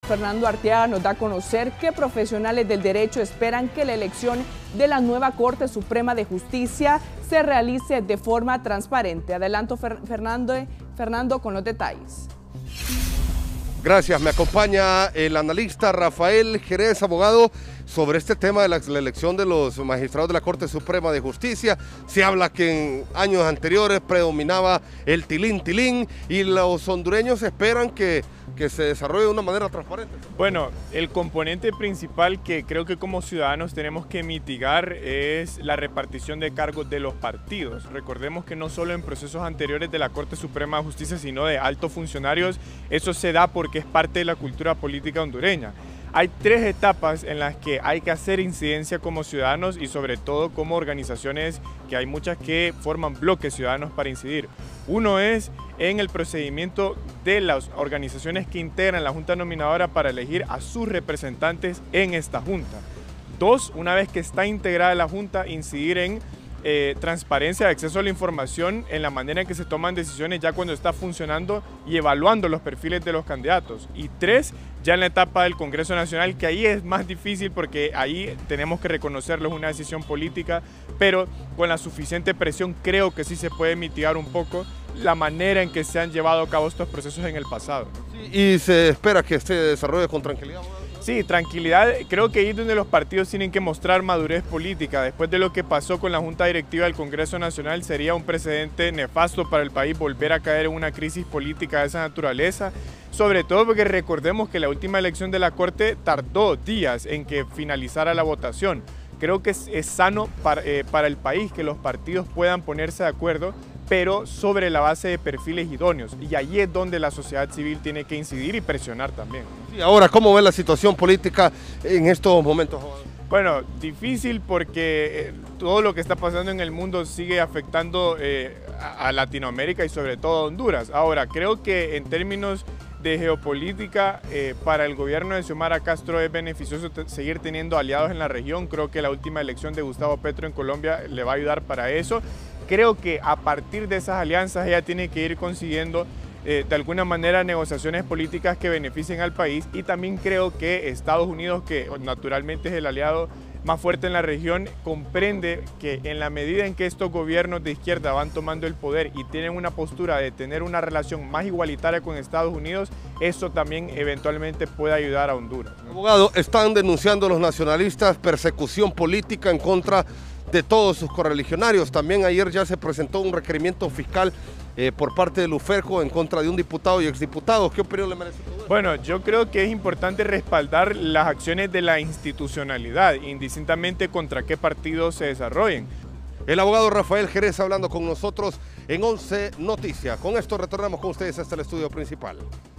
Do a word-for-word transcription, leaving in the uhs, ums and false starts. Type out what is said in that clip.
Fernando Arteaga nos da a conocer que profesionales del derecho esperan que la elección de la nueva Corte Suprema de Justicia se realice de forma transparente. Adelanto, Fernando, Fernando con los detalles. Gracias, me acompaña el analista Rafael Jerez, abogado, sobre este tema de la, la elección de los magistrados de la Corte Suprema de Justicia. Se habla que en años anteriores predominaba el tilín tilín y los hondureños esperan que, que se desarrolle de una manera transparente. Bueno, el componente principal que creo que como ciudadanos tenemos que mitigar es la repartición de cargos de los partidos. Recordemos que no solo en procesos anteriores de la Corte Suprema de Justicia, sino de altos funcionarios, eso se da porque es parte de la cultura política hondureña. Hay tres etapas en las que hay que hacer incidencia como ciudadanos y sobre todo como organizaciones, que hay muchas que forman bloques ciudadanos para incidir. Uno es en el procedimiento de las organizaciones que integran la Junta Nominadora para elegir a sus representantes en esta Junta. Dos, una vez que está integrada la Junta, incidir en Eh, transparencia, acceso a la información en la manera en que se toman decisiones ya cuando está funcionando y evaluando los perfiles de los candidatos. Y tres, ya en la etapa del Congreso Nacional, que ahí es más difícil porque ahí tenemos que reconocerlo, es una decisión política, pero con la suficiente presión creo que sí se puede mitigar un poco la manera en que se han llevado a cabo estos procesos en el pasado. ¿Y se espera que se desarrolle con tranquilidad? Sí, tranquilidad. Creo que ahí es donde los partidos tienen que mostrar madurez política. Después de lo que pasó con la Junta Directiva del Congreso Nacional, sería un precedente nefasto para el país volver a caer en una crisis política de esa naturaleza. Sobre todo porque recordemos que la última elección de la Corte tardó días en que finalizara la votación. Creo que es, es sano para, eh, para el país que los partidos puedan ponerse de acuerdo, pero sobre la base de perfiles idóneos. Y ahí es donde la sociedad civil tiene que incidir y presionar también. Y ahora, ¿cómo ve la situación política en estos momentos? Bueno, difícil porque todo lo que está pasando en el mundo sigue afectando eh, a Latinoamérica y sobre todo a Honduras. Ahora, creo que en términos de geopolítica, eh, para el gobierno de Xiomara Castro es beneficioso te seguir teniendo aliados en la región. Creo que la última elección de Gustavo Petro en Colombia le va a ayudar para eso. Creo que a partir de esas alianzas ella tiene que ir consiguiendo eh, de alguna manera negociaciones políticas que beneficien al país, y también creo que Estados Unidos, que naturalmente es el aliado más fuerte en la región, comprende que en la medida en que estos gobiernos de izquierda van tomando el poder y tienen una postura de tener una relación más igualitaria con Estados Unidos, eso también eventualmente puede ayudar a Honduras, ¿no? Abogado, están denunciando los nacionalistas persecución política en contra de todos sus correligionarios. También ayer ya se presentó un requerimiento fiscal eh, por parte del UFERJO en contra de un diputado y exdiputado. ¿Qué opinión le merece todo esto? Bueno, yo creo que es importante respaldar las acciones de la institucionalidad, indistintamente contra qué partido se desarrollen. El abogado Rafael Jerez hablando con nosotros en once Noticias. Con esto retornamos con ustedes hasta el estudio principal.